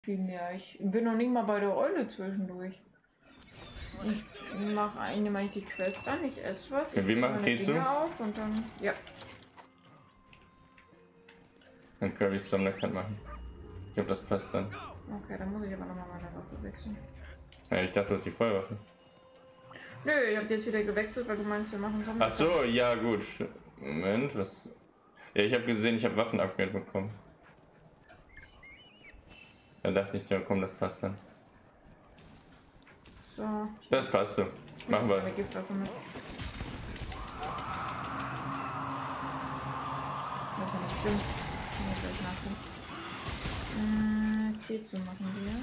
viel mehr. Ich bin noch nicht mal bei der Eule zwischendurch. Ich mache eigentlich die Quest an, ich esse was, ich wie machen meine Ketsu? Dinge auf und dann, ja. Dann Kirby's Sammler kann machen. Ich glaube, das passt dann. Okay, dann muss ich aber nochmal meine Waffe wechseln. Ja, ich dachte, du hast die Feuerwaffe. Nö, ich habe jetzt wieder gewechselt, weil du meinst, wir machen Sammler. Ach so, ja gut. Moment, was? Ja, ich habe gesehen, ich habe Waffen-Upgrade bekommen. Dann dachte ich, ja komm, das passt dann. So. Das passt so. Machen wir. Eine Giftwaffe mit. Das ist ja nicht schlimm. Kann ich gleich nachgucken. Ketsu machen wir.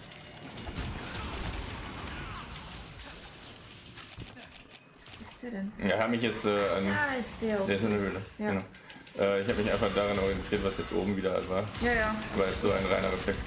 Was ist der denn? Ja, habe mich jetzt an. Ah, ist der. Der ist in der Höhle. Ja. Genau. Ich habe mich einfach daran orientiert, was jetzt oben wieder war. Ja, ja. Das war jetzt so ein reiner Reflex.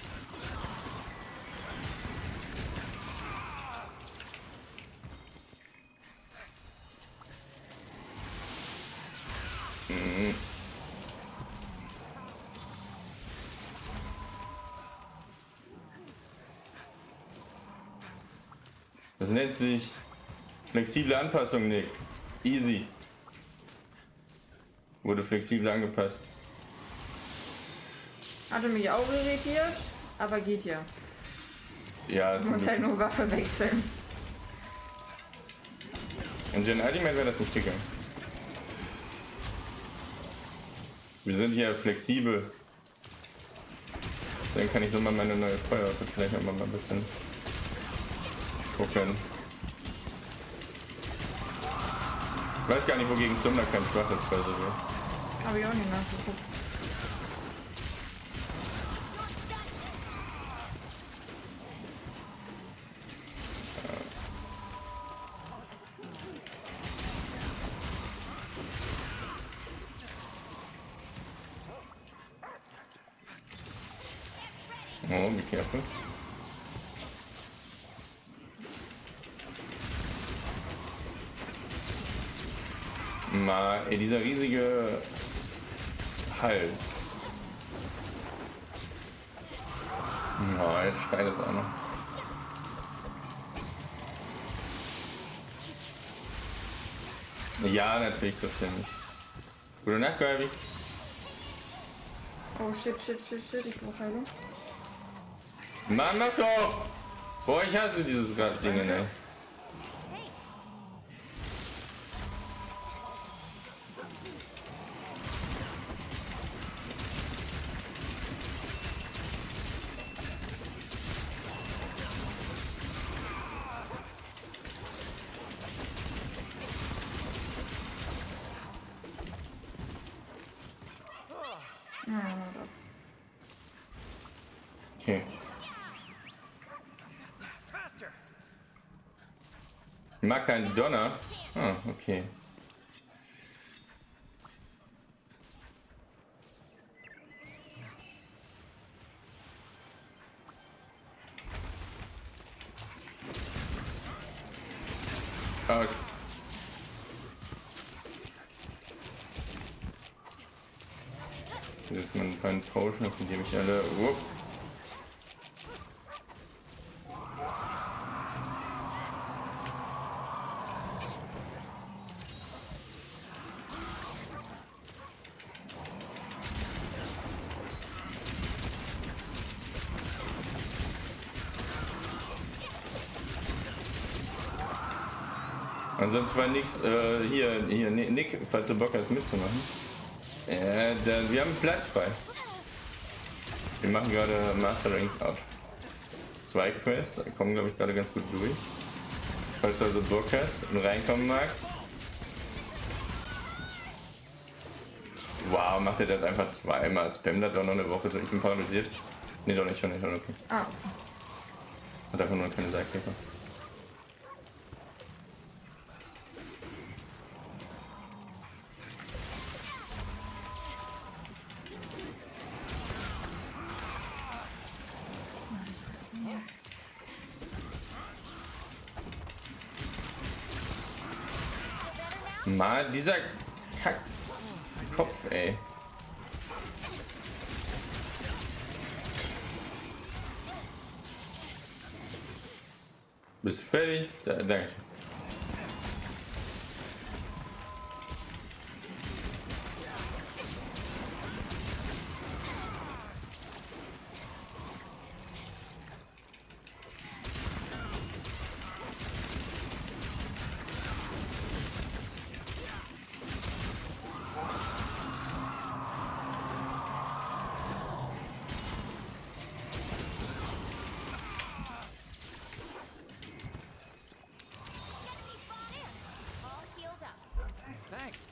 Das nennt sich flexible Anpassung, Nick. Easy. Wurde flexibel angepasst. Hatte mich auch irritiert, aber geht ja. Ja, Du musst halt nur Waffe wechseln. in Gen Ultimate wäre das nicht gegangen. Wir sind hier flexibel. Deswegen kann ich so mal meine neue Feuerwaffe vielleicht auch mal ein bisschen gucken. Ich weiß gar nicht, wogegen Sumner kein Schwachheitsfall so wird. Habe ich auch nicht nachgeguckt. Oh, be careful. Mal, ey, dieser riesige Hals. Oh, jetzt schreit es auch noch. Ja, natürlich trifft er mich. Gute Nacht, Kirby. Oh shit, ich brauche Heilung. Mann, mach doch! Boah, ich hasse dieses Ding, ey. Okay. Ich mag keinen Donner. Ah, okay. Ah, jetzt mal ein paar Potion, von dem ich alle. Whoop. Ansonsten war nix, hier, Nick, falls du Bock hast mitzumachen. Wir haben Platz frei. Wir machen gerade Mastering Out. 2 Quests, kommen glaube ich gerade ganz gut durch. Falls du also Bock hast und reinkommen magst. Wow, macht ihr das einfach zweimal. Spam das auch noch eine Woche so. Ich bin paralysiert. Ne, doch nicht, schon nicht, okay. Ah. Hat einfach nur keine Seitkäfer. Mal dieser Kopf, ey. Bist du fertig? Danke. Thanks.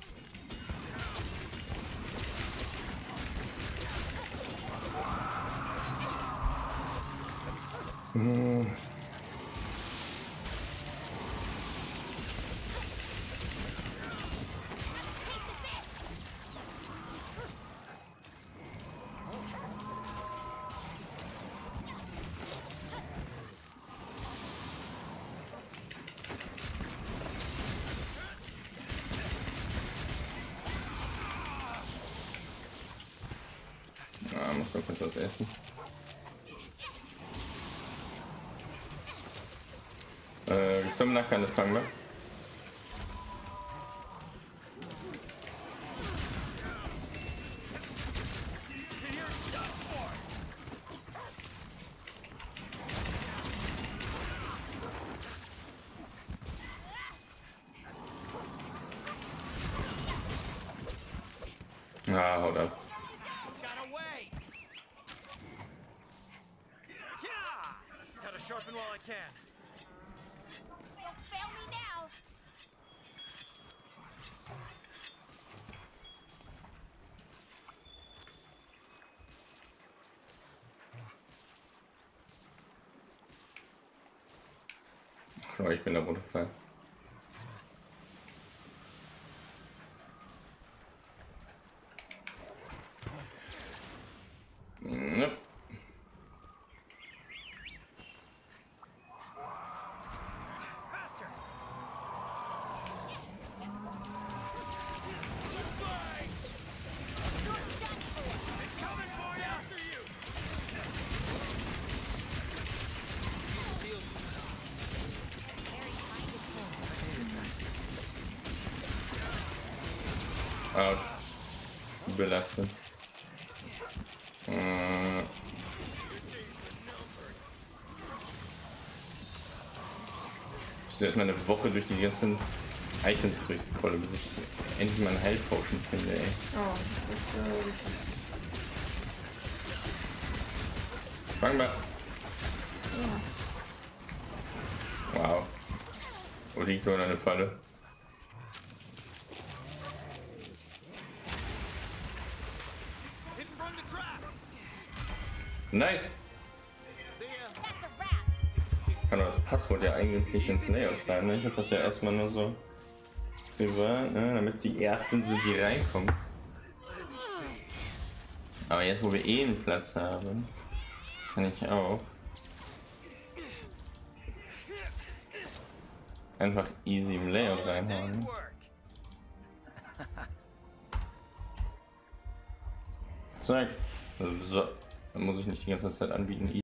Muss mal kurz was essen. Geschwommen kann das fangen, ne? Ah, haut ab. Sharpen while I can. Don't fail me now. Oh, ich bin da runtergefallen. Nope. Autsch. Belastend. Ich muss erstmal eine Woche durch die ganzen Items durchscrollen, bis ich endlich mal einen Heilpotion finde, ey. Oh, das Fang mal. Wow. Wo liegt so eine Falle? Nice! Ich kann das Passwort ja eigentlich ins Layout schreiben, ne? Ich habe das ja erstmal nur so gesagt, ne? Damit die ersten sind, die reinkommen. Aber jetzt, wo wir eh einen Platz haben, kann ich auch einfach easy im Layout reinhauen. Zack. So, dann muss ich nicht die ganze Zeit anbieten.